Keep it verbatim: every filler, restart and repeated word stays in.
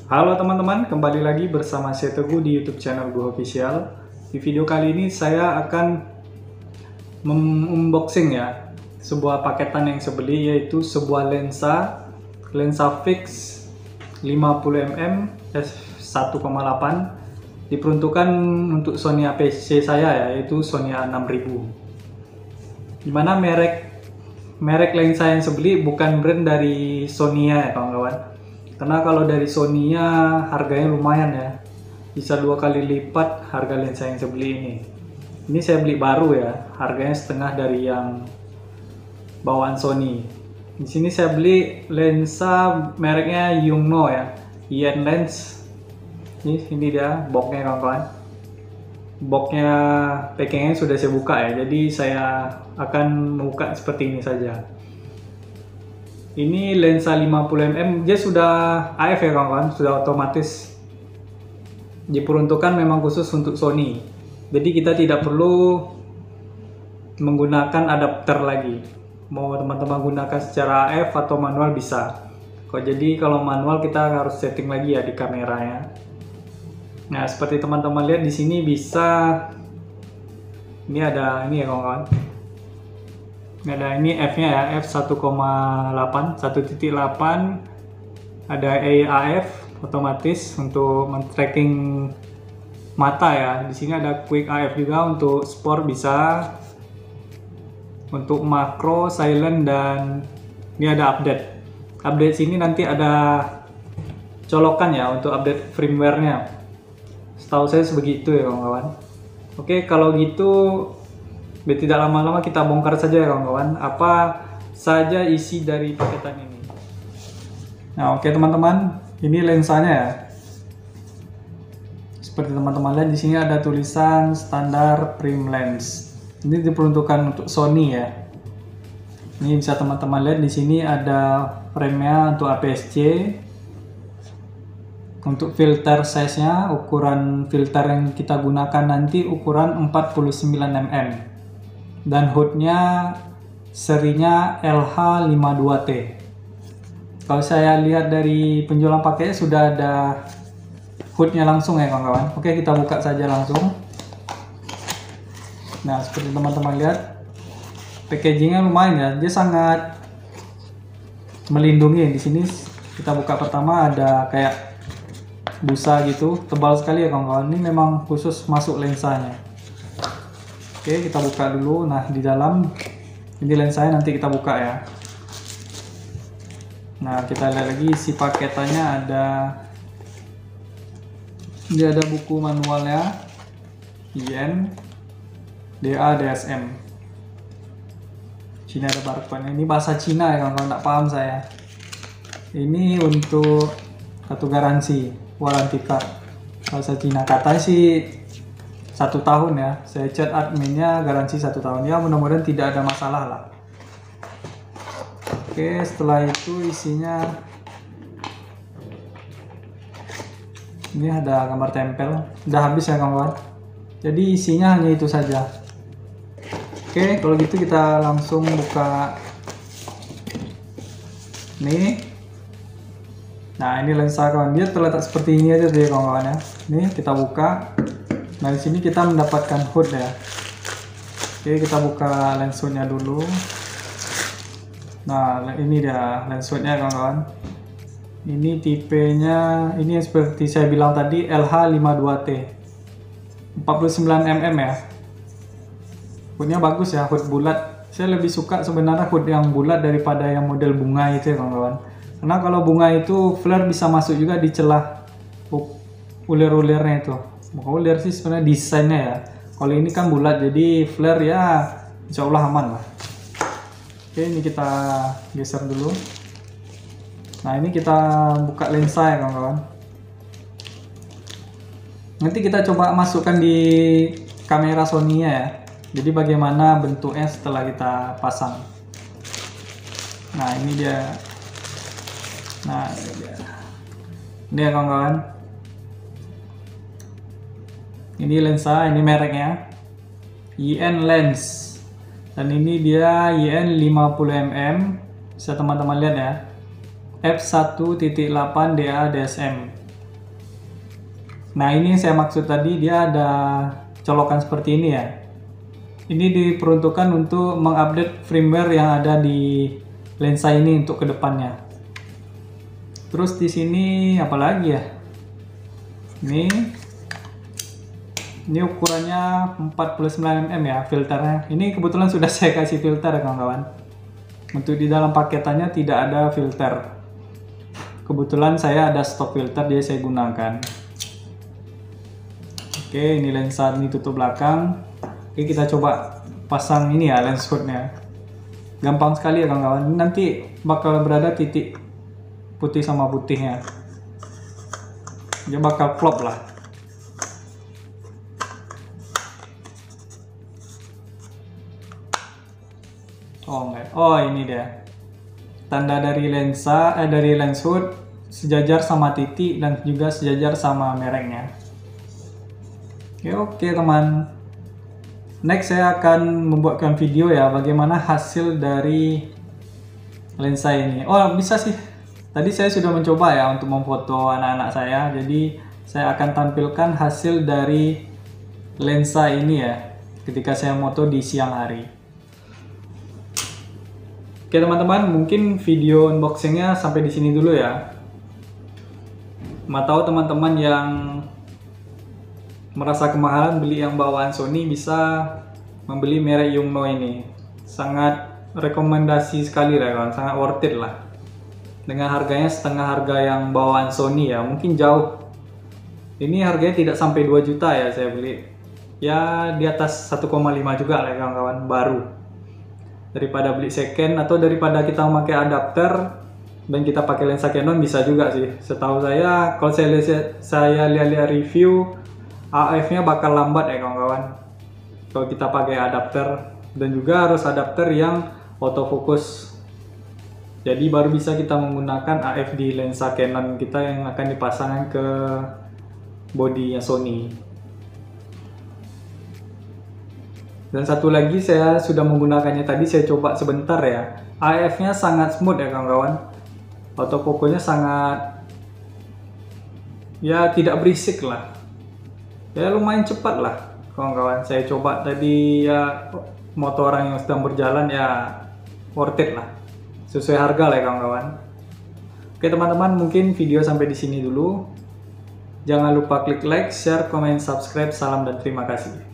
Halo teman-teman, kembali lagi bersama saya Teguh di YouTube channel Gue Official. Di video kali ini saya akan unboxing ya sebuah paketan yang saya beli, yaitu sebuah lensa lensa fix lima puluh milimeter f satu koma delapan, diperuntukkan untuk Sony A P C saya ya, yaitu Sony A enam ribu. Dimana merek merek lensa yang saya beli bukan brand dari Sony ya kawan-kawan. Karena kalau dari Sony-nya harganya lumayan ya, bisa dua kali lipat harga lensa yang saya beli ini. Ini saya beli baru ya, harganya setengah dari yang bawaan Sony. Di sini saya beli lensa mereknya Yongnuo ya, Yen Lens. Ini, ini dia boxnya kawan-kawan. Boxnya packingnya sudah saya buka ya, jadi saya akan membuka seperti ini saja. Ini lensa lima puluh milimeter, dia sudah A F ya kawan-kawan, sudah otomatis diperuntukkan memang khusus untuk Sony. Jadi kita tidak perlu menggunakan adapter lagi. Mau teman-teman gunakan secara A F atau manual bisa. Kok jadi kalau manual kita harus setting lagi ya di kameranya. Nah, seperti teman-teman lihat di sini bisa, ini ada ini ya kawan-kawan. Ada ini F-nya ya, F satu koma delapan, satu titik delapan. Ada A F otomatis untuk men-tracking mata ya. Di sini ada Quick A F juga untuk sport bisa. Untuk makro, silent, dan ini ada update. Update sini nanti ada colokan ya untuk update firmware-nya. Setahu saya sebegitu ya kawan-kawan. Oke, kalau gitu biar tidak lama-lama kita bongkar saja ya kawan-kawan, apa saja isi dari paketan ini. Nah oke teman-teman, ini lensanya ya. Seperti teman-teman lihat di sini ada tulisan standar prime lens. Ini diperuntukkan untuk Sony ya. Ini bisa teman-teman lihat di sini ada frame-nya untuk A P S C. Untuk filter size-nya, ukuran filter yang kita gunakan nanti ukuran empat puluh sembilan milimeter. Dan hoodnya serinya L H lima puluh dua T. Kalau saya lihat dari penjualan paketnya sudah ada hoodnya langsung ya kawan-kawan. Oke, kita buka saja langsung. Nah seperti teman-teman lihat, packagingnya lumayan ya, dia sangat melindungi. Di sini kita buka pertama ada kayak busa gitu, tebal sekali ya kawan-kawan. Ini memang khusus masuk lensanya. Oke, kita buka dulu. Nah, di dalam ini lensanya nanti kita buka ya. Nah, kita lihat lagi isi paketannya ada. Ini ada buku manualnya, Yen, D A, D S M. Sini ada barcode-nya. Ini bahasa Cina ya kawan-kawan, tak paham saya. Ini untuk kartu garansi, warranty card. Bahasa Cina, katanya sih satu tahun ya. Saya chat adminnya garansi satu tahun ya, mudah-mudahan tidak ada masalah lah. Oke, setelah itu isinya ini ada gambar tempel. Udah habis ya kawan-kawan, jadi isinya hanya itu saja. Oke, kalau gitu kita langsung buka nih. Nah ini lensa kawan, dia terletak seperti ini aja deh kawan-kawan ya. Nih kita buka. Nah di sini kita mendapatkan hood ya. Oke, kita buka lens hoodnya dulu. Nah ini dia lens hoodnya kawan-kawan. Ini tipenya, ini seperti saya bilang tadi L H lima puluh dua T, empat puluh sembilan milimeter ya. Hoodnya bagus ya, hood bulat. Saya lebih suka sebenarnya hood yang bulat daripada yang model bunga itu ya kawan-kawan. Karena kalau bunga itu flare bisa masuk juga di celah ulir-ulirnya itu. Mau lihat sih sebenarnya desainnya ya. Kalau ini kan bulat, jadi flare ya insya Allah aman lah. Oke, ini kita geser dulu. Nah ini kita buka lensa ya kawan-kawan. Nanti kita coba masukkan di kamera Sony ya. Jadi bagaimana bentuknya setelah kita pasang. Nah ini dia. Nah ini dia. Ini ya kawan-kawan. Ini lensa, ini mereknya Yen Lens, dan ini dia Yen lima puluh milimeter. Bisa teman-teman lihat ya, F satu titik delapan D A D S M. Nah ini yang saya maksud tadi, dia ada colokan seperti ini ya. Ini diperuntukkan untuk mengupdate firmware yang ada di lensa ini untuk kedepannya. Terus di sini apa lagi ya? Ini ini ukurannya empat puluh sembilan milimeter ya filternya. Ini kebetulan sudah saya kasih filter ya kawan-kawan. Untuk di dalam paketannya tidak ada filter. Kebetulan saya ada stok filter, jadi saya gunakan. Oke, ini lensa ini tutup belakang. Oke, kita coba pasang ini ya lens hoodnya. Gampang sekali ya kawan-kawan. Nanti bakal berada titik putih sama putihnya. Dia bakal flop lah. Oh enggak. Oh ini dia. Tanda dari lensa eh dari lens hood sejajar sama titik dan juga sejajar sama mereknya. Oke, oke teman. Next saya akan membuatkan video ya bagaimana hasil dari lensa ini. Oh bisa sih. Tadi saya sudah mencoba ya untuk memfoto anak-anak saya. Jadi saya akan tampilkan hasil dari lensa ini ya ketika saya moto di siang hari. Oke teman-teman, mungkin video unboxingnya sampai di sini dulu ya. Mau tahu teman-teman yang merasa kemahalan beli yang bawaan Sony bisa membeli merek Yongnuo ini. Sangat rekomendasi sekali lah kawan, sangat worth it lah. Dengan harganya setengah harga yang bawaan Sony ya, mungkin jauh. Ini harganya tidak sampai dua juta ya saya beli. Ya di atas satu koma lima juga lah kawan-kawan, baru. Daripada beli second atau daripada kita memakai adapter dan kita pakai lensa Canon bisa juga sih. Setahu saya kalau saya lihat saya lihat-lihat review A F-nya bakal lambat ya kawan-kawan kalau kita pakai adapter, dan juga harus adapter yang autofocus. Jadi baru bisa kita menggunakan A F di lensa Canon kita yang akan dipasangkan ke bodinya Sony. Dan satu lagi saya sudah menggunakannya tadi, saya coba sebentar ya. A F-nya sangat smooth ya kawan-kawan. Autofocusnya sangat ya tidak berisik lah. Ya lumayan cepat lah kawan-kawan. Saya coba tadi ya, motor orang yang sedang berjalan ya worth it lah. Sesuai harga lah ya kawan-kawan. Oke teman-teman, mungkin video sampai di sini dulu. Jangan lupa klik like, share, komen, subscribe. Salam dan terima kasih.